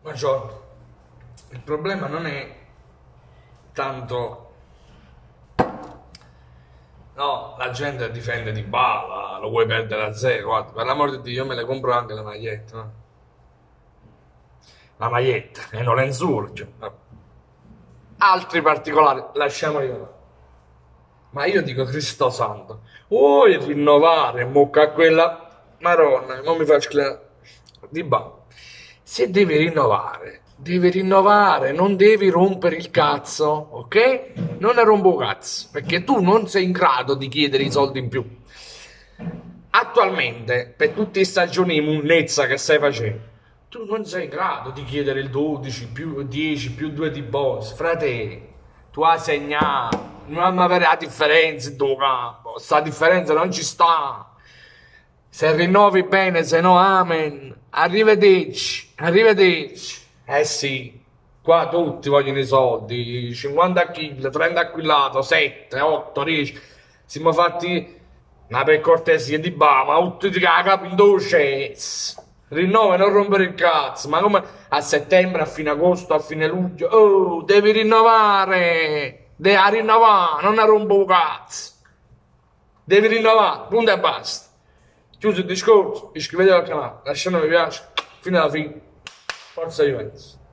Buongiorno. Il problema non è tanto, no, la gente difende Di Bala, lo vuoi perdere a zero, guarda, per l'amor di Dio io me le compro anche le magliette, no? La maglietta e non lenzuola, cioè, altri particolari, lasciamoli là. Ma io dico Cristo Santo, vuoi rinnovare, mucca quella maronna, non mi faccio Di Bala. Se devi rinnovare, non devi rompere il cazzo, ok? Non ne rompo cazzo, perché tu non sei in grado di chiedere i soldi in più. Attualmente, per tutte le stagioni di munnezza che stai facendo, tu non sei in grado di chiedere il 12 più 10 più 2 di bonus. Frate, tu hai segnato, non avere la differenza in tuo campo. Sta differenza non ci sta. Se rinnovi bene, se no amen. Arrivederci, arrivederci. Eh sì, qua tutti vogliono i soldi. 50 kg, 30 acquillato, 7, 8, 10. Siamo fatti, ma per cortesia di Bama, tutti di capo in dolce. Rinnova e non rompere il cazzo. Ma come a settembre, a fine agosto, a fine luglio? Oh, devi rinnovare. Devi rinnovare, non ne rompo il cazzo. Devi rinnovare, punto e basta. Chiuso il discorso, iscrivetevi al canale, lasciate un mi piace, fino alla fine. Forza Juventus.